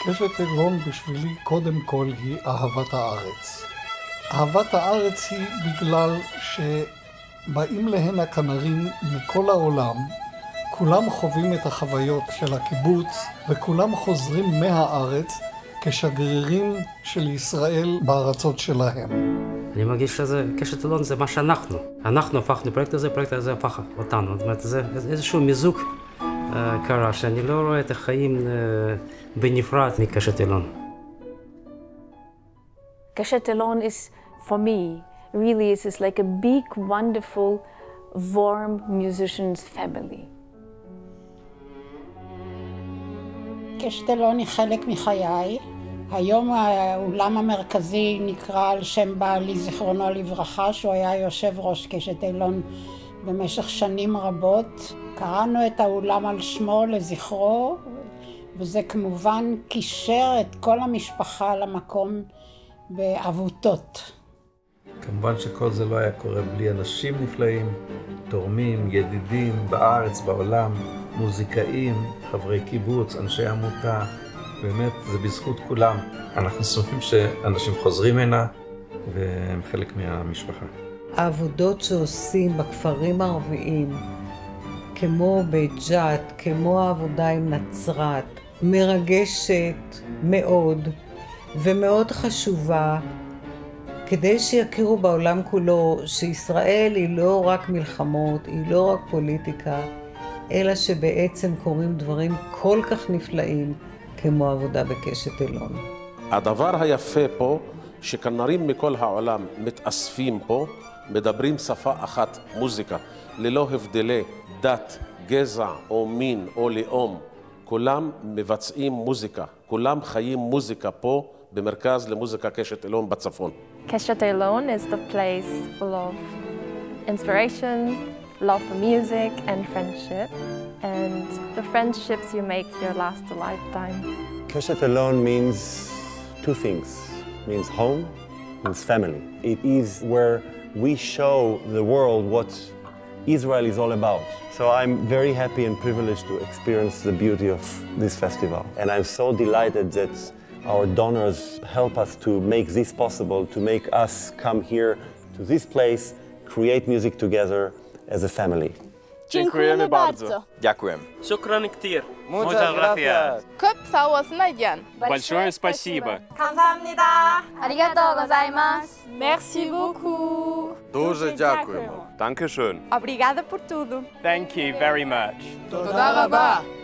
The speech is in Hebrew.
קשת אילון בשבילי קודם כל היא אהבת הארץ. אהבת הארץ היא בגלל שבאים להנה כנרים מכל העולם, כולם חווים את החוויות של הקיבוץ וכולם חוזרים מהארץ כשגרירים של ישראל בארצות שלהם. אני מרגיש שזה, קשת אילון זה מה שאנחנו. אנחנו הפכנו לפרויקט הזה הפך אותנו. זאת אומרת, זה איזשהו מיזוג קרה, שאני לא רואה את החיים בנפרד מקשת אילון. קשת אילון is, for me, really is like a big, wonderful, warm musicians family. קשת אילון היא חלק מחיי. היום האולם המרכזי נקרא על שם בעלי זיכרונו לברכה, שהוא היה יושב ראש קשת אילון במשך שנים רבות. קראנו את האולם על שמו לזכרו, וזה כמובן קישר את כל המשפחה למקום בעבותות. כמובן שכל זה לא היה קורה בלי אנשים נפלאים, תורמים, ידידים בארץ, בעולם, מוזיקאים, חברי קיבוץ, אנשי עמותה. באמת, זה בזכות כולם. אנחנו שמחים שאנשים חוזרים הנה והם חלק מהמשפחה. העבודות שעושים בכפרים הערביים, כמו בית ג'ת, כמו העבודה עם נצרת, מרגשת מאוד ומאוד חשובה, כדי שיכירו בעולם כולו שישראל היא לא רק מלחמות, היא לא רק פוליטיקה, אלא שבעצם קורים דברים כל כך נפלאים כמו עבודה בקשת אילון. הדבר היפה פה, שכנרים מכל העולם מתאספים פה, מדברים שפה אחת, מוזיקה, ללא הבדלי דת, גזע או מין או לאום. כולם מבצעים מוזיקה, כולם חיים מוזיקה פה במרכז למוזיקה קשת אילון בצפון. קשת אילון is the place full of inspiration, love for music and friendship. And the friendships you make here last a lifetime. Keshet Elon means two things. It means home, means family. It is where we show the world what Israel is all about. So I'm very happy and privileged to experience the beauty of this festival. And I'm so delighted that our donors help us to make this possible, to make us come here to this place, create music together as a family. Dziękujemy bardzo. Дякуем. Шукран ктир. Muchas gracias. Большое спасибо. 감사합니다. 아리가또 고자이마스. Merci beaucoup. Дуже дякуємо. Danke schön. Obrigada por tudo. Thank you very much. Toda raba.